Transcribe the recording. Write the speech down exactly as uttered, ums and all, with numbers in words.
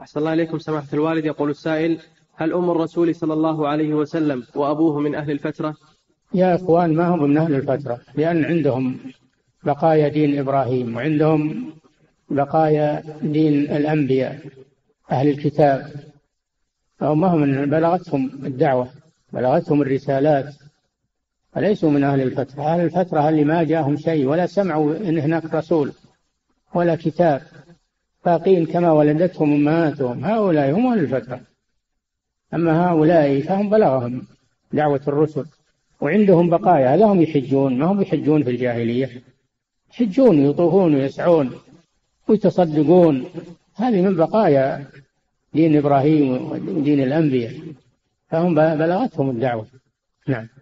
أحسن الله إليكم سماحة الوالد. يقول السائل: هل أم الرسول صلى الله عليه وسلم وأبوه من أهل الفترة؟ يا إخوان، ما هم من أهل الفترة، لأن عندهم بقايا دين إبراهيم، وعندهم بقايا دين الأنبياء أهل الكتاب، فهم من بلغتهم الدعوة، بلغتهم الرسالات، فليسوا من أهل الفترة. أهل الفترة اللي ما جاءهم شيء ولا سمعوا إن هناك رسول ولا كتاب، باقين كما ولدتهم أمهاتهم، هؤلاء هم أهل الفترة. أما هؤلاء فهم بلغهم دعوة الرسل وعندهم بقايا، لهم يحجون، ما هم يحجون في الجاهلية، يحجون يطوفون ويسعون ويتصدقون، هذه من بقايا دين إبراهيم ودين الأنبياء، فهم بلغتهم الدعوة. نعم.